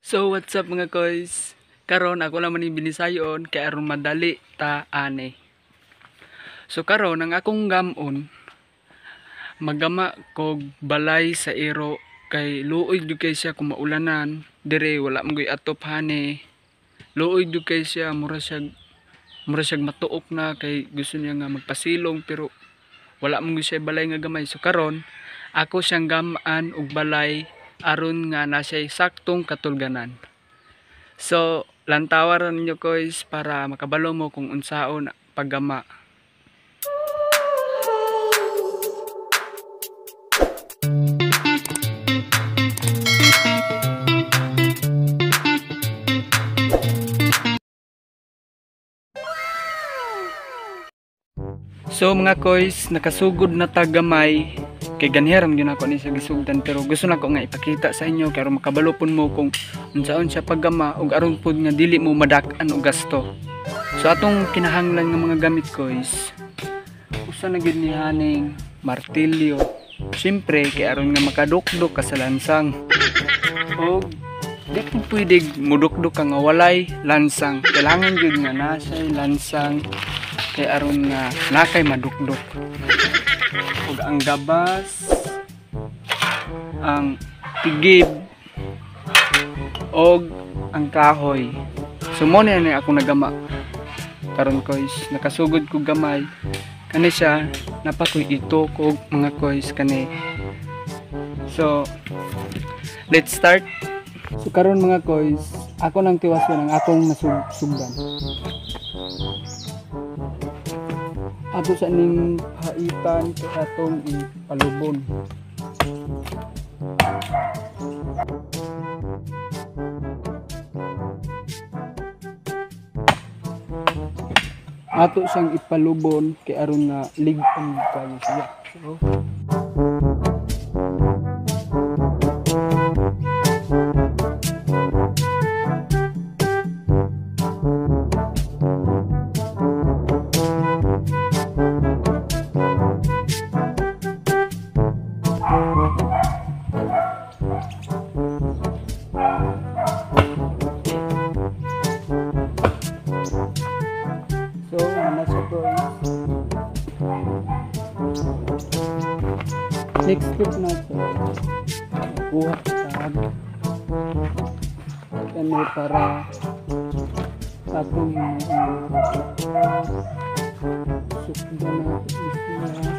So what's up mga koys? Karon ako naman ni binisayon kay aron madali ta ane. So karon ang akong gamon magama kog balay sa iro kay luoy jud kay siya kung maulanan dire wala man gyud atop hane. Luoy jud kay siya mura siyag matuok na kay gusto niya nga magpasilong pero wala man gyud siya balay nga gamay. So karon ako siyang gamaan og balay aron nga nasay saktong katulganan. So, lantawaran ninyo guys para makabalo mo kung unsaon paggama. So mga koys, nakasugod na tagamay kay ganiharam yun ako ni sa gisugdan pero gusto na ko nga ipakita sa inyo kay aron makabalo pud mo kung unsaon siya paggama ug aron pud nga dili mo madak-an og gasto. So atong kinahanglan nga mga gamit koys, usa na gid ni haning martilyo. Siyempre kay aron nga makadukdok ka sa lansang. Og di ko pwede mudukdok ka nga walay lansang. Kailangan gyud nga nasay lansang kay aron nga nakay madukdok. Ug ang gabas, ang tigib, og ang kahoy. So mo na ako nagama. Karon koys, nakasugod ko gamay. Kani siya napakoy ito ko mga koys kani. So let's start. So karon mga koys, ako nang tiwason ang akong masugdan. Ato sa ning haitan sa atong ipalubon. Ato siyang ipalubon kay aron na lig-on kayo siya. So, next step natin, kuha tag kani para sa atong sukdan natin isya.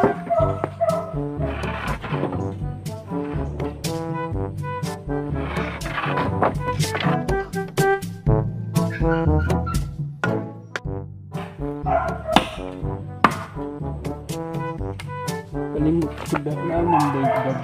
Kalimut sudah naman baik-baik.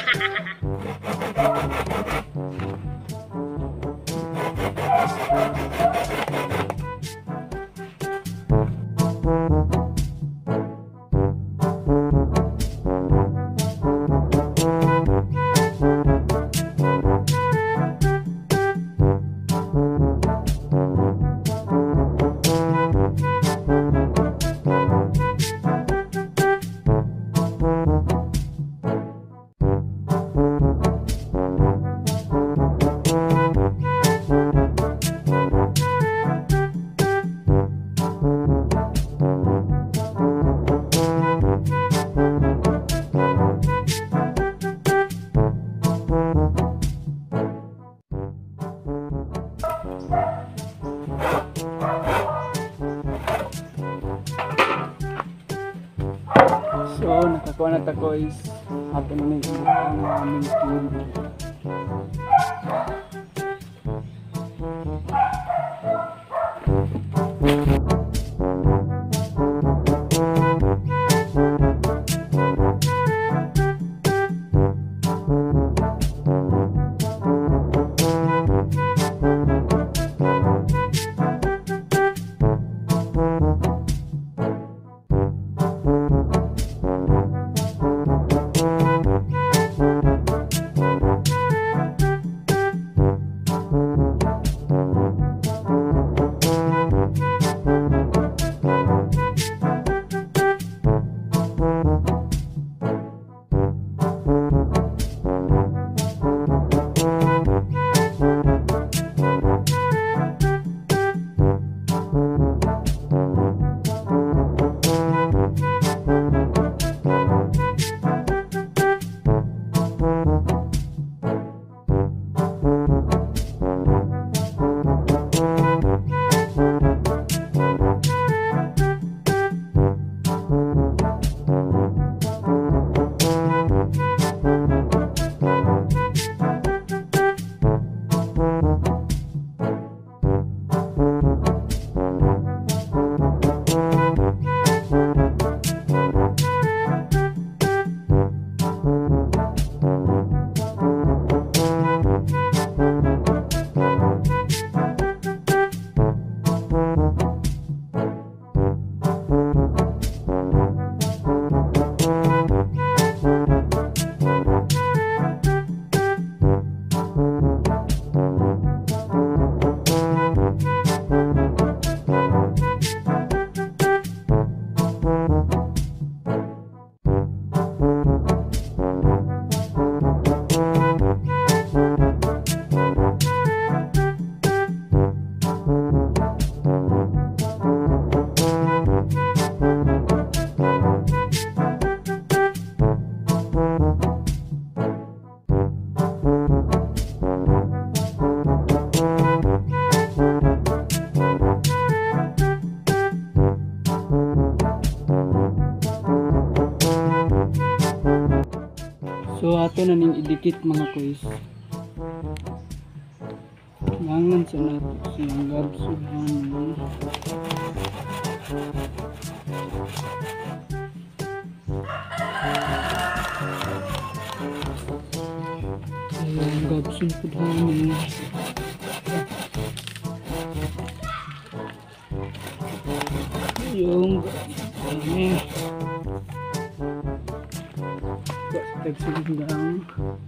So, nakakuha na tako is ato na ning ang aming tube. dikit mga kuys. Mangan sa nato siyang gabsuhan. Ayan, gabsun po dami. Yung dami. Tagsulang.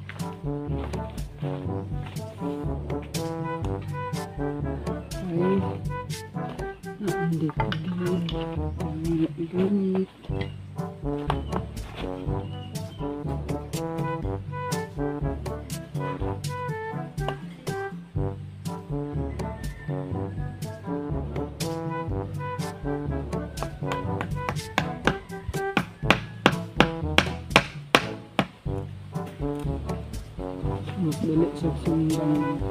Ay, hindi ko din. Gamit. Magdali sa sundang.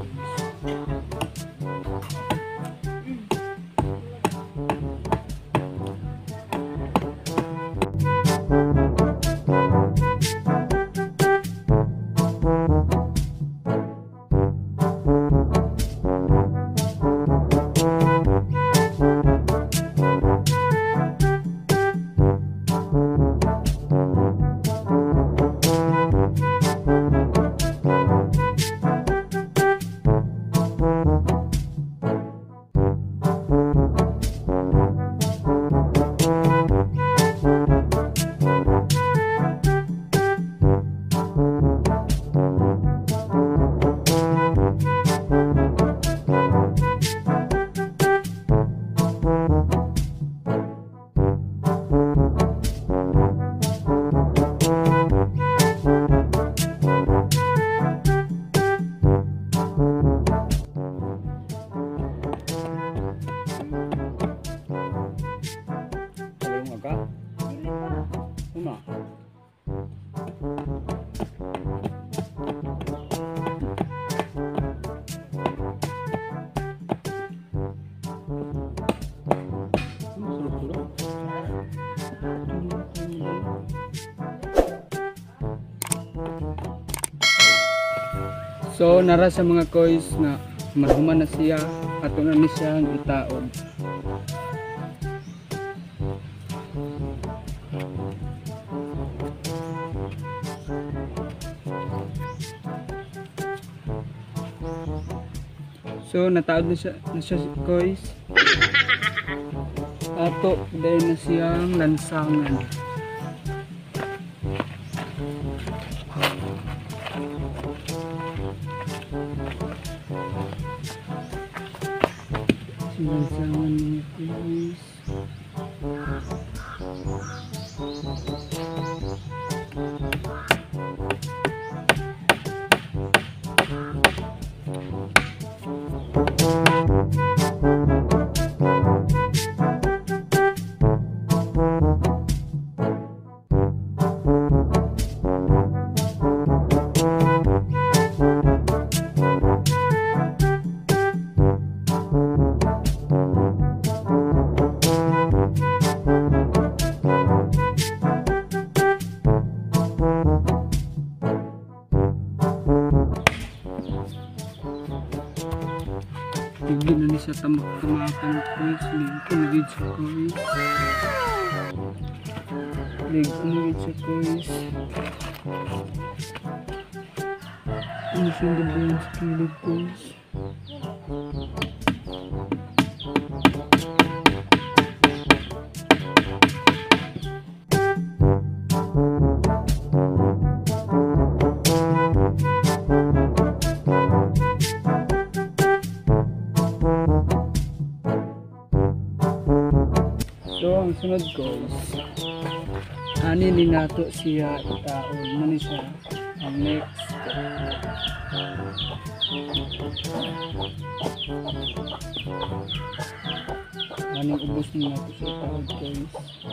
So nara sa mga koys na mahuman na siya, ato na ni siya ang itaod. So nataod na siya koys. Ato dahil na siyang lansangan. Lansangan niya guys. Tigil na ni sa tamak-tamakan guys. Lig ko nagid sa guys. Lig ko nagid sa guys. Ano siya ganda yung skillet guys. So ang sunod guys, ani ni nato siya itaon mo ni siya ang next. Aning ubos ni nato siya itaon guys.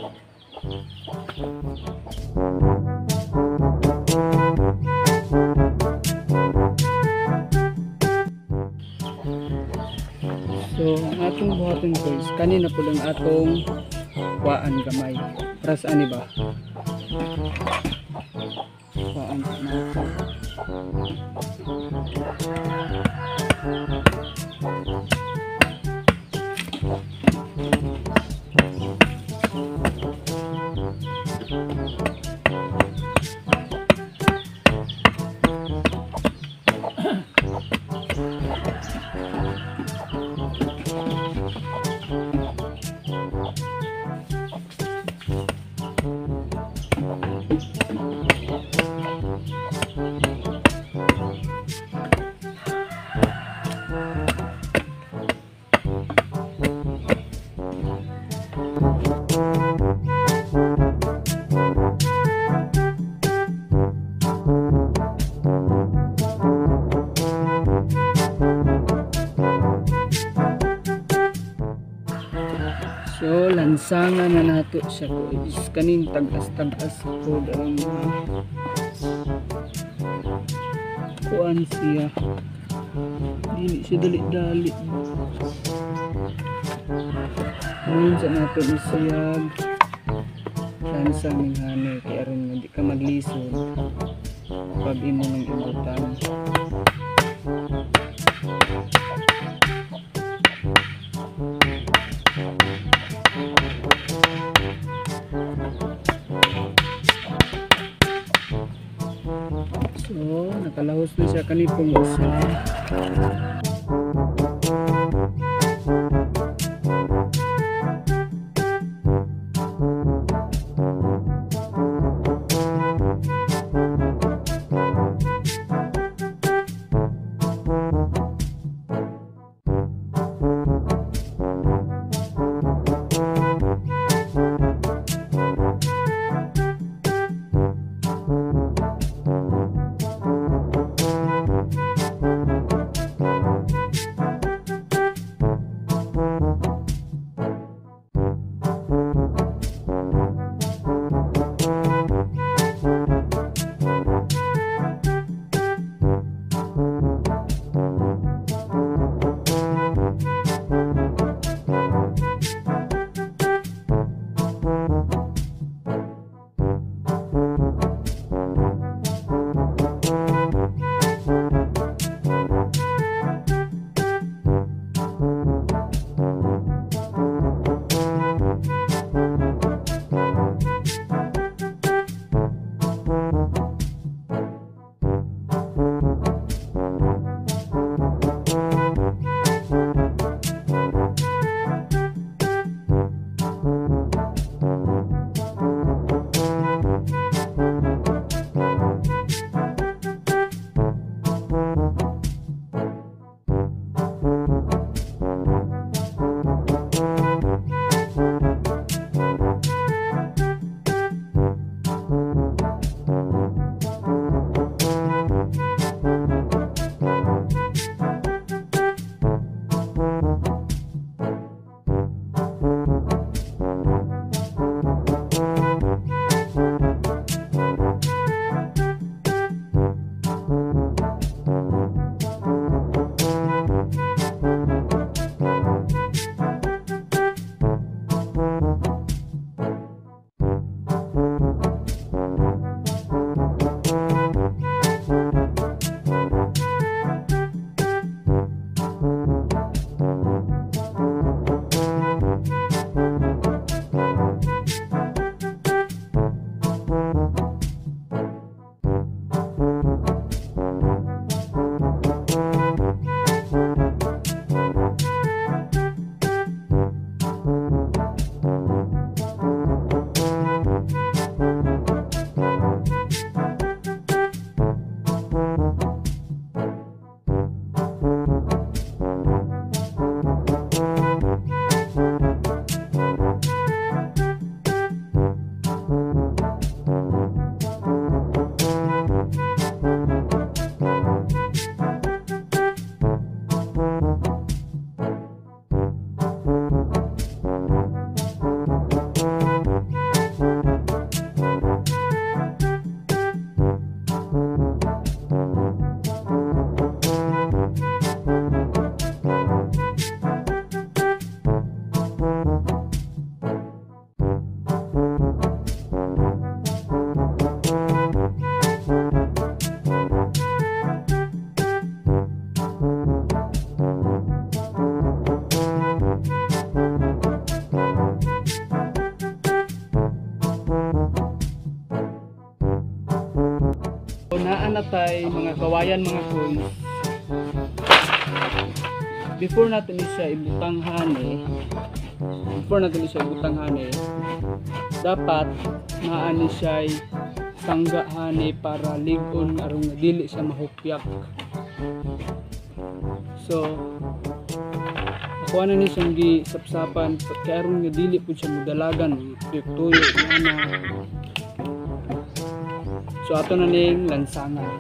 So ang atong buhaton guys, kanina po lang atong waan gamay. Pras ani ba? Waan natin. So lansangan na nato siya ko is kaning tagas-tagas ko daw kuan siya dili siya dali-dali ngayon sa nato isiyag lansang ng hanay kaya aron nga di ka maglisod pag imo ng ibutan. So, nakalahos na siya kanipong isa. tay mga kawayan mga koy. Before natin siya ibutang hani, dapat maani siya tangga hani para ligon aron nga dili siya mahupyak. So ako na ni siyang gisapsapan kaya aron nga dili po siya mudalagan tuyo na. So ato na ning lansangan.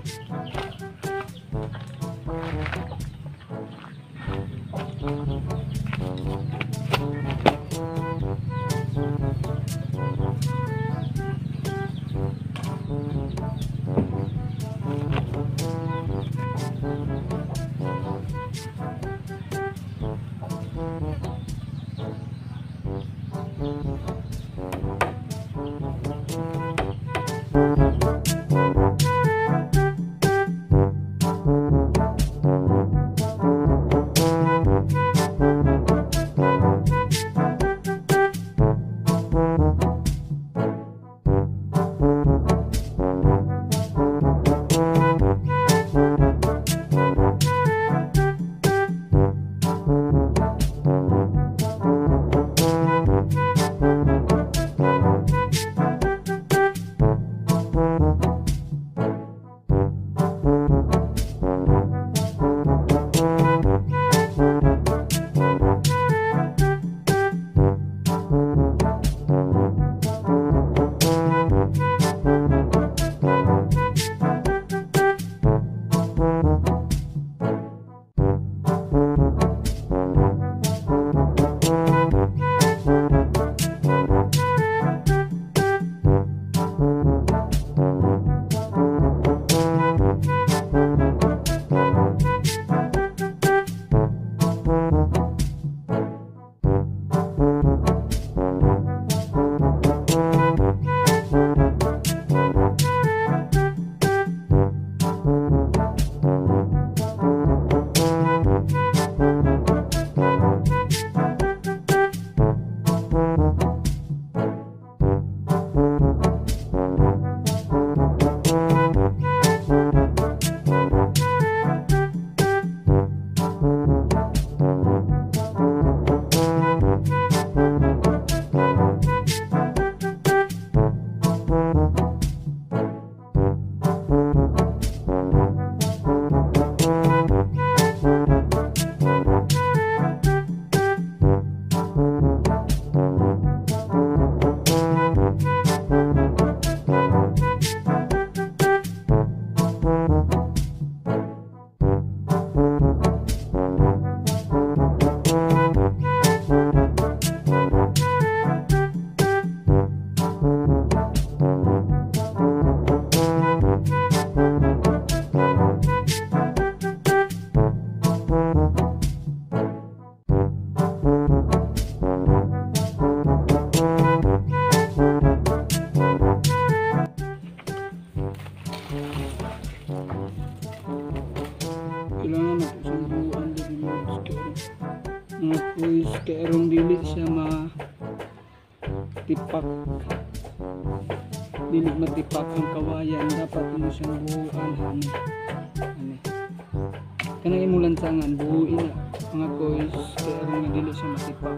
Kailangan natin siyang buuan din mga kuis kaya aron dili siya matipak, dili matipak ang kawayan, dapat mo siyang buuan hani kanang imong lansangan buuin na mga kuis kaya aron dili siya matipak.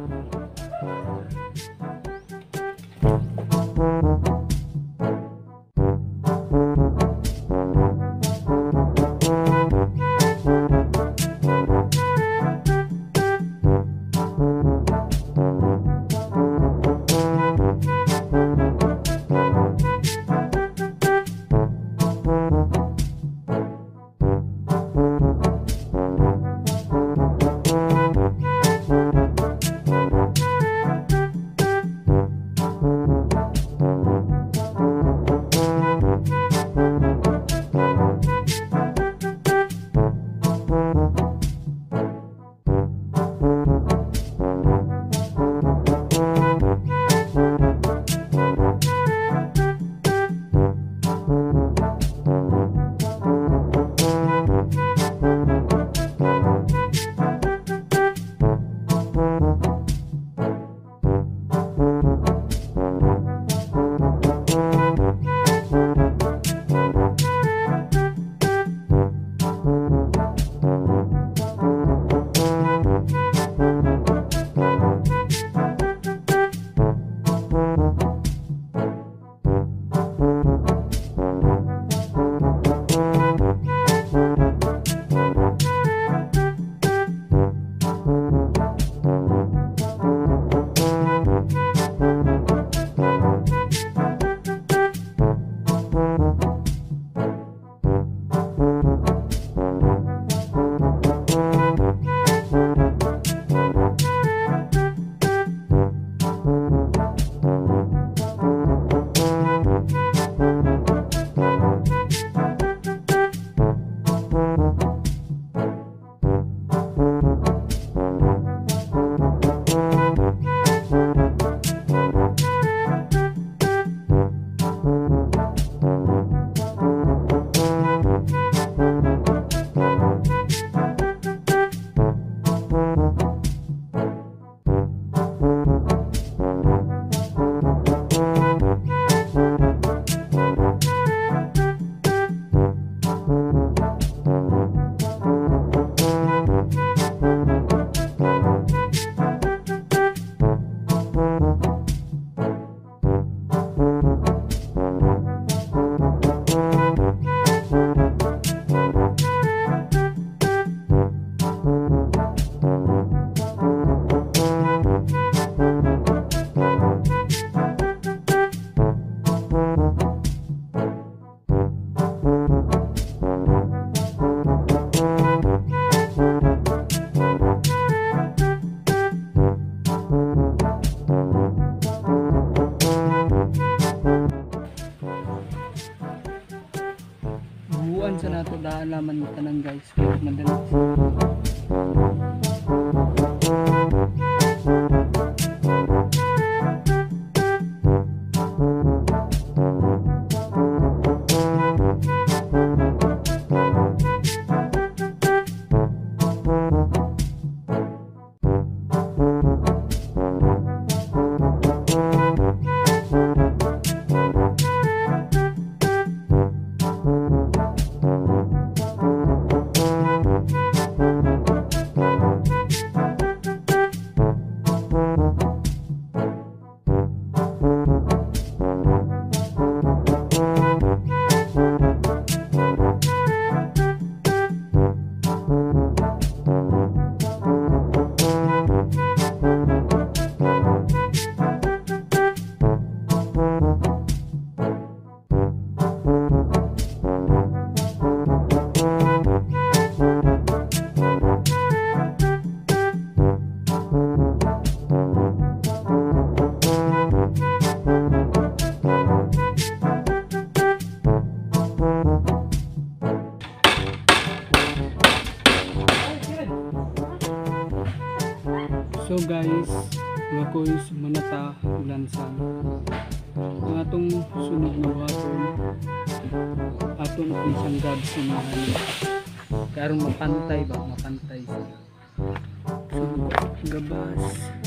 So guys, mga koys, manata ulansan. Ang atong sunod na buhaton, aton ang sanggab sinahan. Karon mapantay ba? Mapantay sila. Sunod gabas.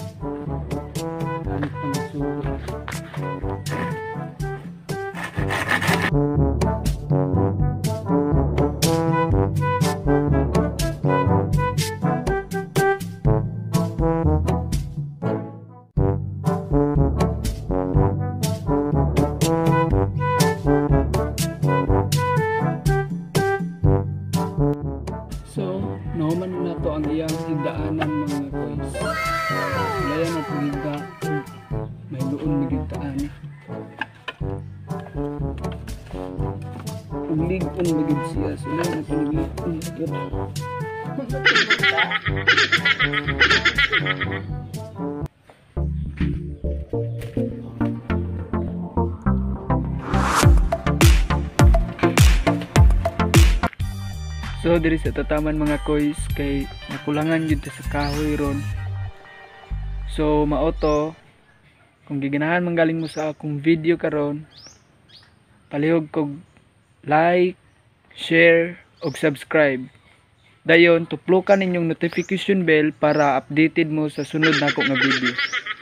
Ano pang sunod? So, nahuman na to ang iyang higdaanan mga koys. Layan na itong higda. May luon na higdaan. Ugligon magid siya. So, layan na itong higdaan. So diri sa tataman mga koys kay nakulangan jud sa kahoy ron. So mao to kung giganahan manggaling mo sa akong video karon, palihog kog like, share ug subscribe. Dayon tuplukan ninyong notification bell para updated mo sa sunod nako nga video.